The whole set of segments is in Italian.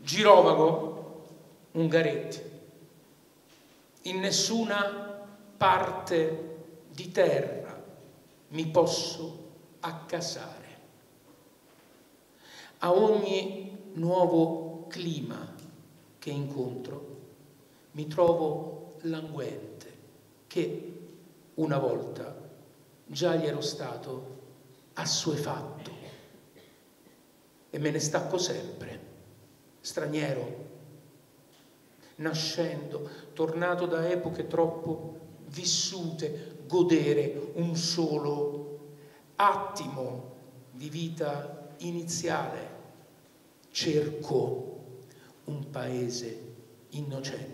Girovago, Ungaretti. In nessuna parte di terra mi posso accasare. A ogni nuovo clima che incontro mi trovo languente, che una volta già gli ero stato assuefatto, e me ne stacco sempre, straniero, nascendo, tornato da epoche troppo vissute, godere un solo attimo di vita iniziale. Cerco un paese innocente.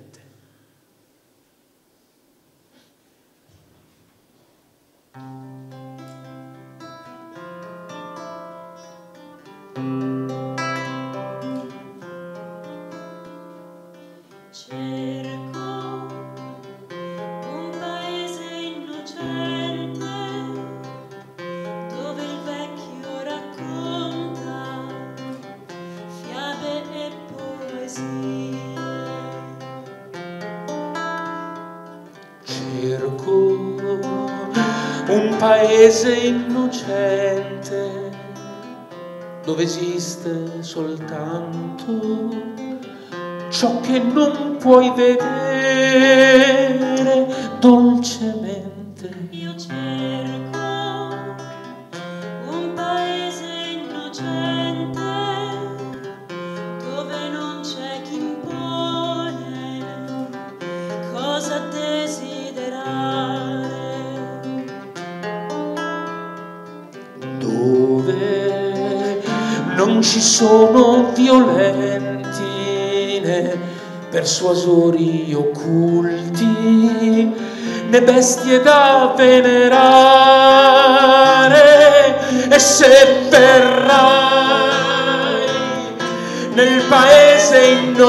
Un paese innocente dove esiste soltanto ciò che non puoi vedere dolcemente. Io cerco un paese innocente dove non c'è chi impone cosa desiderare. Dove non ci sono violenti né persuasori occulti né bestie da venerare. E se verrai nel paese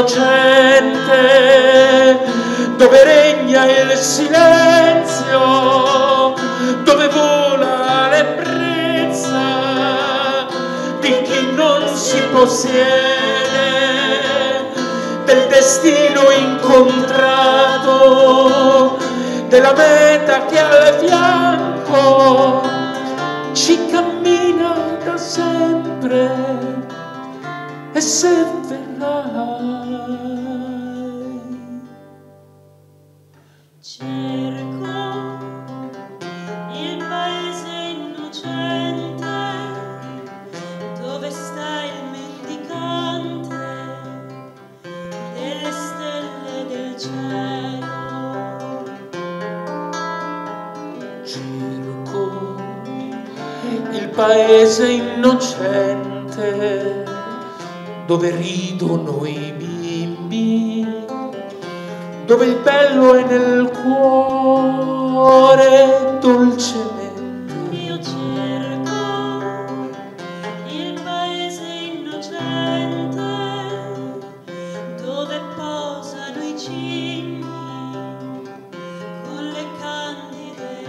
innocente dove regna il silenzio, dove vola l'ebbrezza di chi non si possiede, del destino incontrato, della meta che al fianco ci cammina da sempre. E se verrai, cerco il paese innocente dove sta il mendicante delle stelle del cielo. Cerco il paese innocente dove ridono i bimbi, dove il bello è nel cuore dolcemente. Io cerco il paese innocente dove posano i cigni con le candide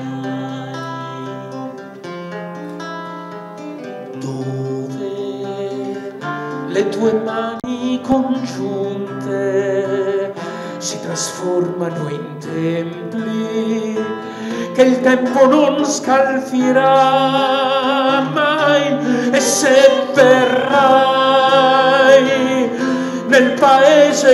ali, Dove le tue mani congiunte si trasformano in templi che il tempo non scalfirà mai. E se verrai nel paese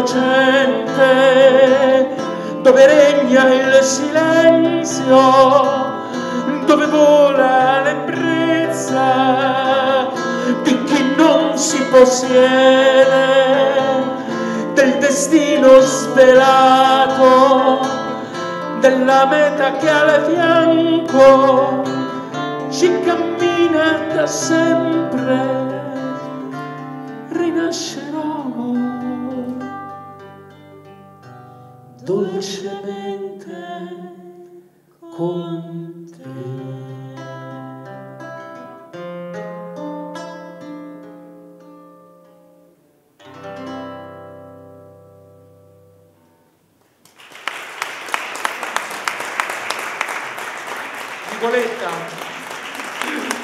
innocente dove regna il silenzio, dove vola l'ebbrezza di chi non si possiede, del destino svelato, della meta che al fianco ci cammina da sempre, rinascerò dolcemente con te. Nicoletta.